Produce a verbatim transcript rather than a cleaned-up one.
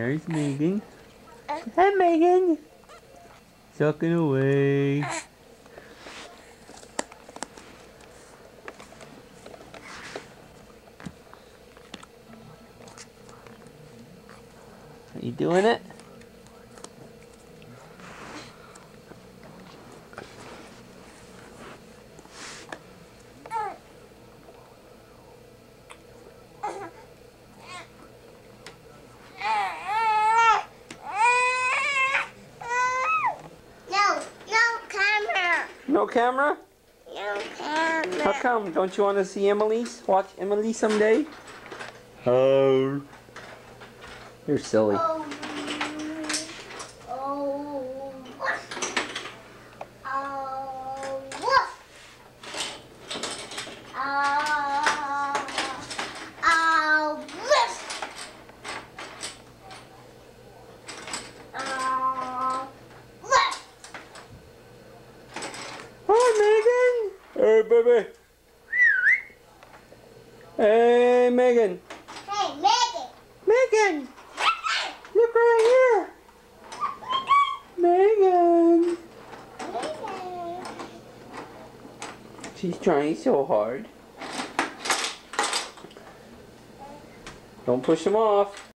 There's Megan. Hi, Megan. Sucking away. Are you doing it? No camera? No camera. How come? Don't you want to see Emily's? Watch Emily someday? Oh. You're silly. Oh. Oh. Oh. Oh. Oh. Hi, Megan. Hey, baby. Hey, Megan. Hey, Megan. Megan. Look right here. Megan. Megan. She's trying so hard. Don't push him off.